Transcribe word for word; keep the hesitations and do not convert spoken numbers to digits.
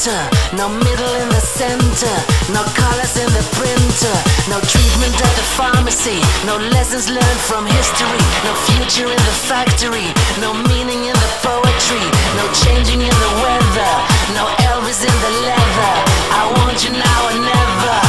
enter. No middle in the center, no colors in the printer, no treatment at the pharmacy, no lessons learned from history, no future in the factory, no meaning in the poetry, no changing in the weather, no Elvis in the leather. I want you now or never.